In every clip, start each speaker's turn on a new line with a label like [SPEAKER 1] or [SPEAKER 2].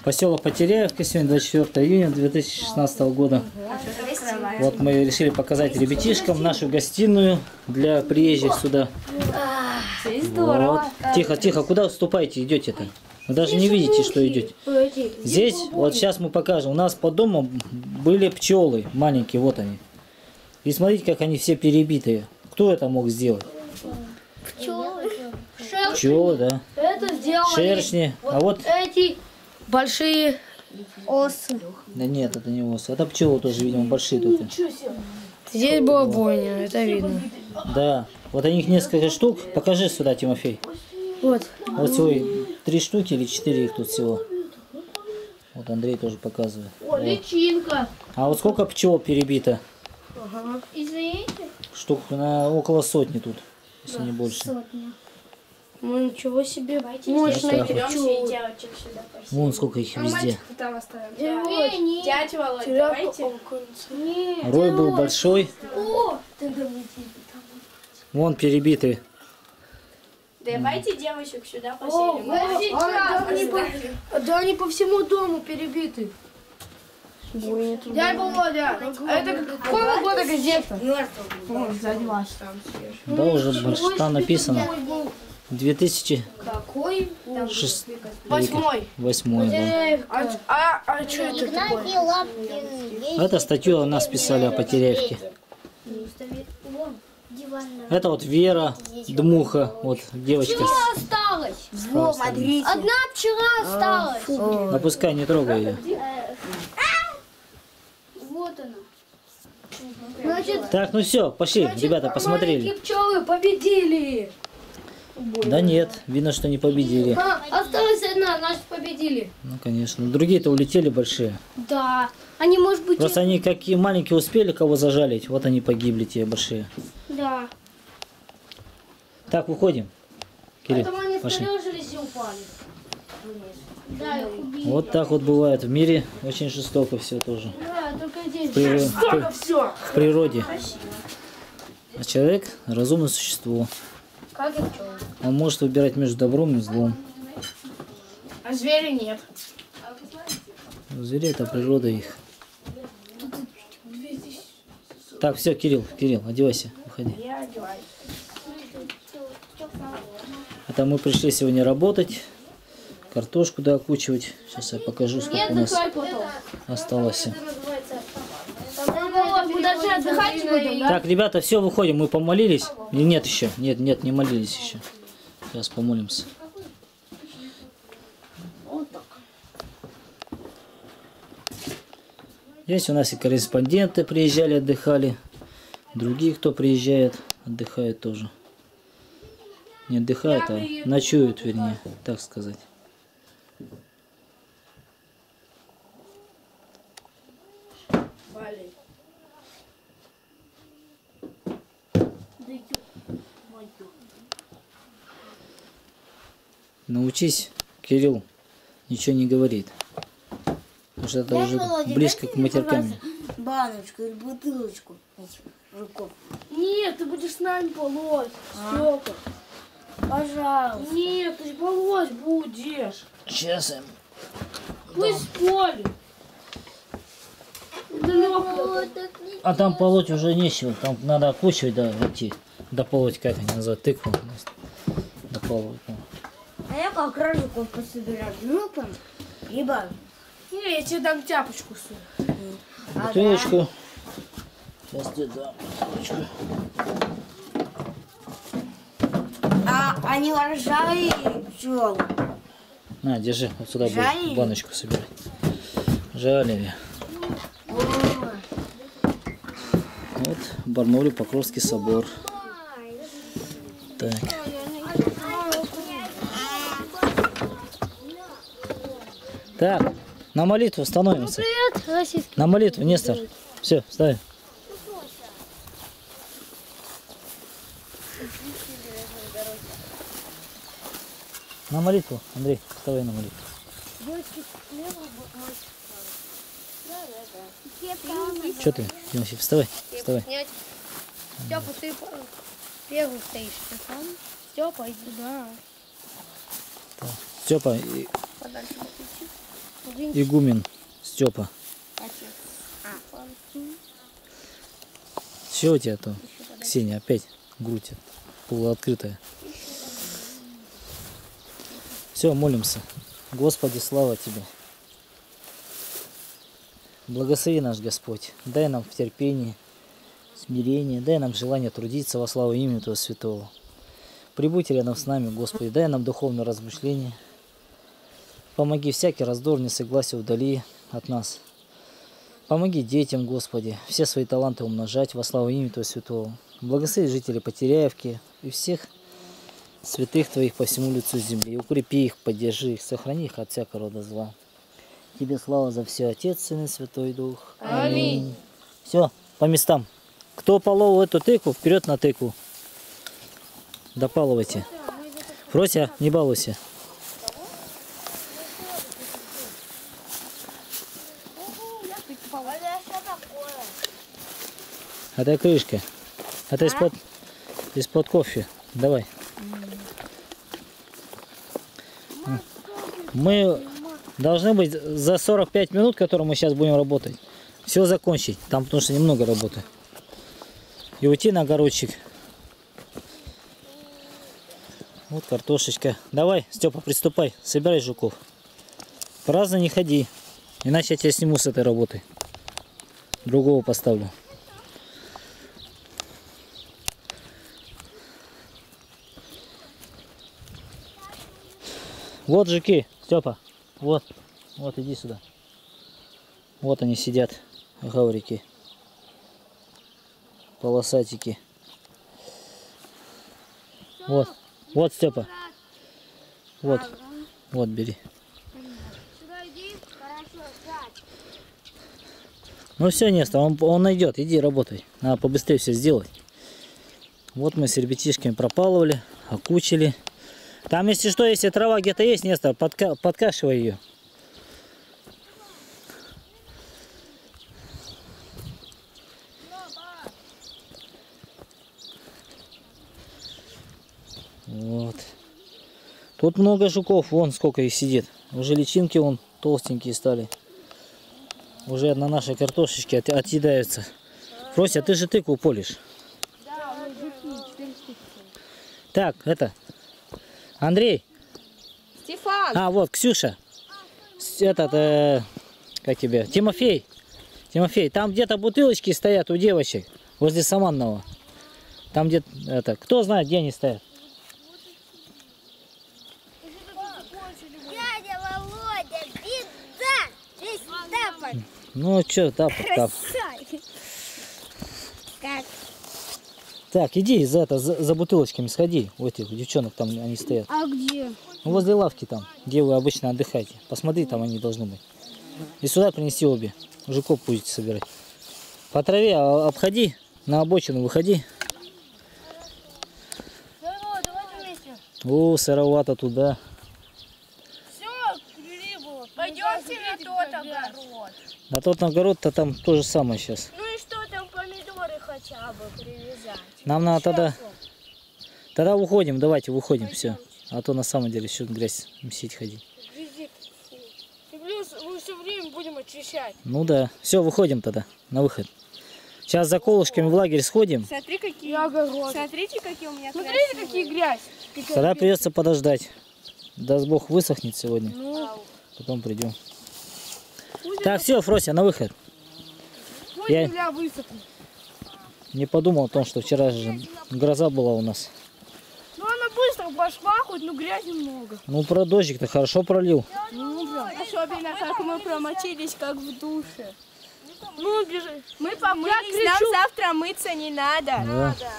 [SPEAKER 1] Поселок Потеряевка, сегодня 24 июня 2016 года. Вот мы решили показать ребятишкам нашу гостиную для приезжих сюда. Вот. Тихо, тихо, куда вступаете, идете-то? Вы даже не видите, что идете. Здесь, вот сейчас мы покажем, у нас под домом были пчелы маленькие, вот они. И смотрите, как они все перебитые. Кто это мог сделать?
[SPEAKER 2] Пчелы.
[SPEAKER 1] Пчелы, да.
[SPEAKER 2] Это сделали.
[SPEAKER 1] Шершни.
[SPEAKER 2] Вот
[SPEAKER 1] а вот
[SPEAKER 2] эти большие осы.
[SPEAKER 1] Да нет, это не осы. Это пчелы тоже, видимо, большие только.
[SPEAKER 2] Здесь была бойня, это видно.
[SPEAKER 1] Да. Вот у них несколько штук. Покажи сюда, Тимофей.
[SPEAKER 2] Вот.
[SPEAKER 1] Вот всего 3 штуки или 4 их тут всего. Вот Андрей тоже показывает.
[SPEAKER 2] О,
[SPEAKER 1] Вот.
[SPEAKER 2] личинка.
[SPEAKER 1] А вот сколько пчел перебито?
[SPEAKER 2] Ага. Извините.
[SPEAKER 1] Штук на около сотни тут, если не больше.
[SPEAKER 2] Сотня. Ну ничего себе.
[SPEAKER 1] Мощные
[SPEAKER 2] Мощные пчелы.
[SPEAKER 1] Вон сколько их везде.
[SPEAKER 3] Дядя Володь, давайте.
[SPEAKER 1] Рой был большой.
[SPEAKER 2] О,
[SPEAKER 1] Вон перебитый.
[SPEAKER 3] Давайте девочек сюда
[SPEAKER 2] О,
[SPEAKER 3] поселим.
[SPEAKER 2] да они по всему дому перебиты. Дядя Володя, это какого года газета? Сзади вас.
[SPEAKER 1] Да, уже больше там написано. 2006.
[SPEAKER 2] Какой?
[SPEAKER 1] 8. Да.
[SPEAKER 2] А что это такое?
[SPEAKER 1] Это статью о нас писали о Потеряевке. Это вот Вера Дмуха, вот девочка.
[SPEAKER 2] Осталось.
[SPEAKER 1] Вот, смотрите.
[SPEAKER 2] Одна пчела осталась.
[SPEAKER 1] Да пускай, не трогай ее.
[SPEAKER 2] Вот она. Значит,
[SPEAKER 1] Так, ну все, пошли, ребята, посмотрели.
[SPEAKER 2] маленькие пчелы победили.
[SPEAKER 1] Да нет, видно, что не победили.
[SPEAKER 2] Осталась одна, значит победили.
[SPEAKER 1] Ну, конечно. Другие-то улетели большие.
[SPEAKER 2] Да. Они, может быть,
[SPEAKER 1] Просто они какие маленькие успели кого зажалить, вот они погибли, те большие.
[SPEAKER 2] да.
[SPEAKER 1] Так, выходим. Кирилл,
[SPEAKER 2] Поэтому они
[SPEAKER 1] пошли.
[SPEAKER 2] скорежились и упали. Да, их убили.
[SPEAKER 1] Вот так вот бывает в мире, очень жестоко все тоже.
[SPEAKER 2] Да, только здесь.
[SPEAKER 1] В природе. А человек разумное существо.
[SPEAKER 2] Как и пчелы.
[SPEAKER 1] Он может выбирать между добром и злом.
[SPEAKER 2] А звери нет.
[SPEAKER 1] Звери — это природа их. Так, все, Кирилл, одевайся, выходи.
[SPEAKER 3] Я одеваюсь.
[SPEAKER 1] Это мы пришли сегодня работать, картошку доокучивать. Сейчас я покажу, сколько у нас осталось.
[SPEAKER 2] Мы даже отдыхать будем, да?
[SPEAKER 1] Так, ребята, все, выходим. Мы помолились? Или нет еще? Нет, не молились еще. Сейчас помолимся. Здесь у нас и корреспонденты приезжали, отдыхали. Другие, кто приезжает, отдыхают тоже. Не отдыхают, а ночуют, вернее, так сказать. Научись, Кирилл, ничего не говорит. Потому что это уже близко к матеркам.
[SPEAKER 4] Баночку или бутылочку этих жуков.
[SPEAKER 2] Нет, ты будешь с нами полоть, Степа.
[SPEAKER 4] Пожалуйста.
[SPEAKER 2] Нет, ты полоть будешь.
[SPEAKER 1] Сейчас я...
[SPEAKER 2] Пусть поле. Далеко.
[SPEAKER 1] А там полоть уже нечего. Там надо окучивать, да, идти. Дополоть, как они называют, тыкву. Дополоть.
[SPEAKER 4] А я как раз жуков пособираю. Ну, там, либо...
[SPEAKER 2] Не, я тебе дам тяпочку суну.
[SPEAKER 1] Бутылочку. Сейчас тебе дам бутылочку.
[SPEAKER 4] А они ржавые пчелы.
[SPEAKER 1] На, держи, вот сюда
[SPEAKER 4] Жалили?
[SPEAKER 1] будешь баночку собирать. Жалили. Вот Барнауле Покровский собор. Так. Так, на молитву становимся.
[SPEAKER 2] Привет, российский.
[SPEAKER 1] На молитву, Нестор. Все, ставим. На молитву, Андрей, вставай на молитву. Что ты, Тимофей, вставай, вставай.
[SPEAKER 2] Степа, ты первый стоишь. Степа, иди сюда.
[SPEAKER 1] Степа,
[SPEAKER 2] Подальше подойти.
[SPEAKER 1] игумен Степа. Что у тебя там, Ксения, опять грудь полуоткрытая? Все, молимся. Господи, слава Тебе. Благослови наш Господь. Дай нам в терпении, смирение, дай нам желание трудиться во славу имени Твоего Святого. Прибудь рядом с нами, Господи, дай нам духовное размышление. Помоги всякий раздор, несогласие вдали от нас. Помоги детям, Господи, все свои таланты умножать во славу имени Твоего Святого. Благослови жителей Потеряевки и всех святых Твоих по всему лицу земли. Укрепи их, поддержи их, сохрани их от всякого рода зла. Тебе слава за все, Отец, Сын и Святой Дух. Аминь. Все, по местам. Кто полол эту тыкву, вперед на тыкву. Допалывайте. Фрося, не балуйся. Это крышка. Это из-под кофе. Давай. Мы должны быть за 45 минут, которые мы сейчас будем работать, все закончить. Там потому что немного работы. И уйти на огородчик. Вот картошечка. Давай, Степа, приступай. Собирай жуков. Праздно не ходи. Иначе я тебя сниму с этой работы. Другого поставлю. Вот жуки, Степа. Вот. Вот, иди сюда. Вот они сидят. Гаврики. Полосатики. Вот. Вот, Степа. Вот. Вот, бери. Ну все, Неста, он найдет. Иди работай. Надо побыстрее все сделать. Вот мы с ребятишками пропалывали, окучили. Там, если что, если трава где-то есть, Неста, подкашивай ее. Вот. Тут много жуков, вон сколько их сидит. Уже личинки вон толстенькие стали. Уже на нашей картошечке отъедаются. Фрося, ты же тыкву полишь.
[SPEAKER 2] Да, жуки, 4 штуки.
[SPEAKER 1] Так, это... Андрей.
[SPEAKER 2] Стефан.
[SPEAKER 1] А, вот, Ксюша. Этот, как тебя? Тимофей. Тимофей, там где-то бутылочки стоят у девочек. Возле Саманного. Там где-то, это, кто знает, где они стоят?
[SPEAKER 4] Дядя Володя, беда! Весь тапок.
[SPEAKER 1] Ну, что, тапок.
[SPEAKER 4] Как?
[SPEAKER 1] Так, иди за бутылочками сходи. У этих девчонок там они стоят.
[SPEAKER 2] А где?
[SPEAKER 1] Ну, возле лавки там, где вы обычно отдыхаете. Посмотри, там они должны быть. И сюда принеси обе. Жуков будете собирать. По траве обходи, на обочину выходи. О, сыровато туда.
[SPEAKER 3] Все, пойдемте на тот огород.
[SPEAKER 1] На тот огород-то там то же самое сейчас.
[SPEAKER 3] Ну и что там, помидоры хотя бы привязать?
[SPEAKER 1] Нам надо тогда... Тогда уходим, давайте выходим, все. А то на самом деле еще грязь месить ходить.
[SPEAKER 3] И плюс мы все время будем очищать.
[SPEAKER 1] Ну да, все, выходим тогда, на выход. Сейчас за колышками в лагерь сходим.
[SPEAKER 3] Смотри, какие
[SPEAKER 2] огороды.
[SPEAKER 3] Смотрите, какие у меня
[SPEAKER 2] Смотрите,
[SPEAKER 3] красивые.
[SPEAKER 2] какие грязь.
[SPEAKER 1] Тогда придется подождать. Даст Бог высохнет сегодня.
[SPEAKER 2] Ну,
[SPEAKER 1] Потом придем. Так, все, Фрося, на выход.
[SPEAKER 2] ну
[SPEAKER 1] Я-
[SPEAKER 2] земля высохнет.
[SPEAKER 1] Не подумал о том, что вчера же гроза была у нас.
[SPEAKER 2] Ну она быстро пошла, хоть, ну грязи много.
[SPEAKER 1] Ну, про дождик-то хорошо пролил.
[SPEAKER 2] Ну, да.
[SPEAKER 3] Особенно, как мы промочились, как в душе.
[SPEAKER 2] Ну, бежи.
[SPEAKER 3] Мы помылись, нам завтра мыться не надо.
[SPEAKER 1] Да.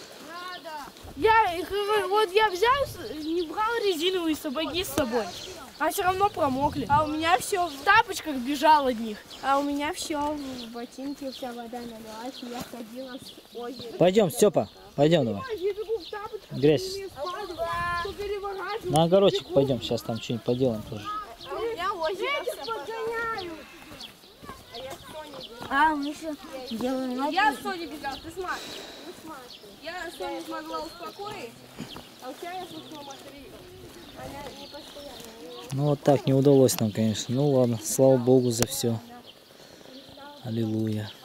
[SPEAKER 2] Вот я взял, не брал резиновые сапоги с собой. А все равно промокли.
[SPEAKER 3] А у меня все,
[SPEAKER 2] В тапочках бежал от них.
[SPEAKER 3] а у меня все в ботинке, вся вода налилась, и я ходила с озера.
[SPEAKER 1] Пойдем, Степа, пойдем давай.
[SPEAKER 2] Я бегу в тапочках.
[SPEAKER 1] Грязь.
[SPEAKER 2] Переворачиваю.
[SPEAKER 1] На огородчик пойдем, сейчас там что-нибудь поделаем тоже.
[SPEAKER 3] А у меня озеро с собой.
[SPEAKER 4] А, мы еще делаем
[SPEAKER 3] Я с Соней бегал, ты смотри. Я Соню смогла успокоить, а у тебя я слушала материю.
[SPEAKER 1] Ну вот так не удалось нам, конечно. Ну ладно, слава Богу за все. Аллилуйя.